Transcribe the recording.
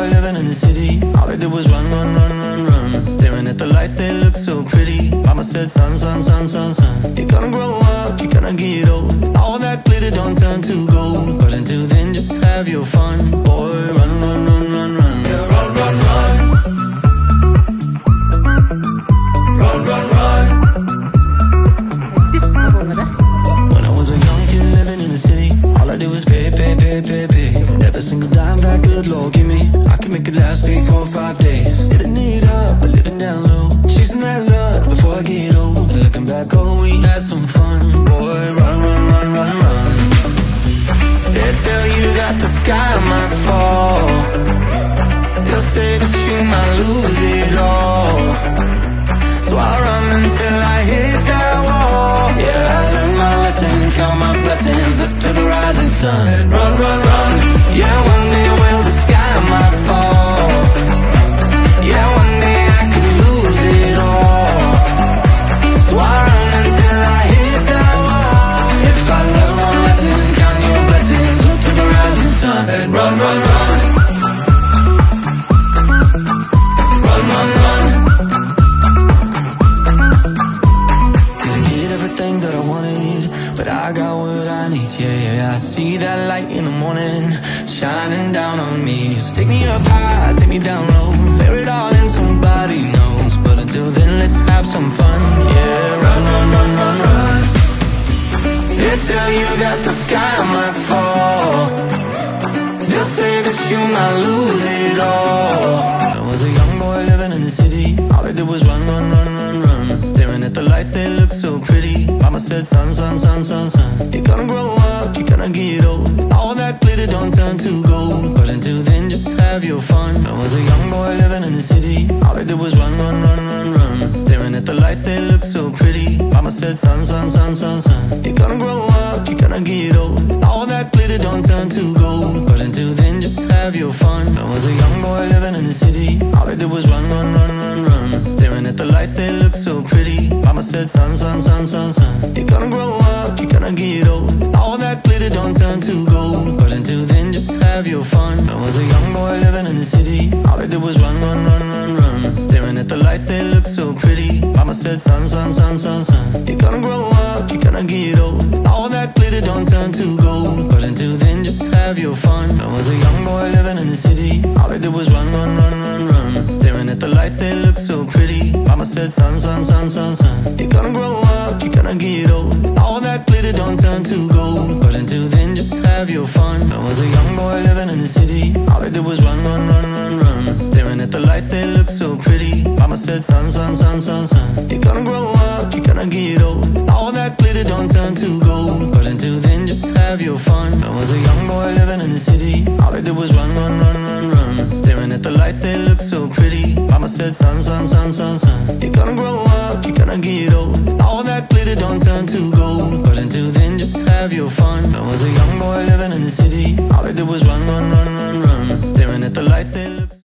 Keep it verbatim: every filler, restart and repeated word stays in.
boy living in the city. All I did was run, run, run, run, run. Staring at the lights, they look so pretty. Mama said, son, son, son, son, son, you're gonna grow up, you're gonna get old. All that glitter don't turn to gold. But until then, just have your fun. Boy, run, run, run, run, run. Yeah, run, run, run. Run, run, run. When I was a young kid living in the city, all I did was pay, pay, pay, pay, pay. Never single dime back, good Lord, give me. I can make it last three, four, five days. Living it up, but living down low. Chasing that luck before I get old. Looking back, oh, we had some fun. Boy, run, run, run, run, run. They tell you that the sky might fall. They'll say that you might lose it all. So I run until I hit that wall. Yeah, I learned my lesson, count my blessings up to the rising sun. And run, run, run. Yeah, one day will the sky might fall. Yeah, one day I could lose it all. So I run until I hit that wall. If I learn one lesson, count your blessings up to the rising sun. And run, run, run. Run, run, run. Didn't get everything that I wanted, but I got what I need, yeah, yeah. I see that light in the morning shining down on me. So take me up high, take me down low, bear it all and somebody knows. But until then, let's have some fun, yeah. Run, run, run, run, run. They tell you that the sky might fall. They'll say that you might lose it all. I was a young boy living in the city. All I did was run, run, run, run, run. Staring at the lights, they look so pretty. Mama said, son, son, son, son, son, you're gonna grow up, you're gonna get old. All that glitter don't turn to gold. But until then, just have your fun. I was a young boy living in the city. All I did was run, run, run, run, run. Staring at the lights, they look so pretty. Mama said, son, son, son, son, son, you're gonna grow up, you're gonna get old. All that glitter don't turn to gold. But until then, just have your fun. I was a young boy living in the city. All I did was run, run, run, run, run. Staring at the lights, they look so pretty. Mama said, son, son, son, son, son, you're gonna grow up, you're gonna get old. All that glitter don't turn to gold. But until then, just have your fun. I was a young boy living in the city. All I did was run, run, run, run, run. Staring at the lights, they look so pretty. Mama said, son, son, son, son, son, you're gonna grow up, you're gonna get old. All that glitter don't turn to gold. But until then, just have your fun. I was a young boy living in the city. All I did was run, run, run, run, run. Staring at the lights, they look so pretty. Mama said, son, son, son, son, son, you're gonna grow up, you're gonna get old. All that glitter don't turn to gold. But until then, just have your fun. I was a young boy living in the city. All I did was run, run, run, run, run. Staring at the lights, they look so pretty. Mama said, son, son, son, son, son, you're gonna grow up, you're gonna get old. All that glitter don't turn to gold. But until then, just have your fun. I was a young boy living in the city. All I did was run, run, run, run, run. Staring at the lights, they look so pretty. Mama said, son, son, son, son, son, you're gonna grow up, you're gonna get old. All that glitter don't turn to gold. But until then, just have your fun. I was a young boy living in the city. All I did was run, run, run, run, run. Staring at the lights, they look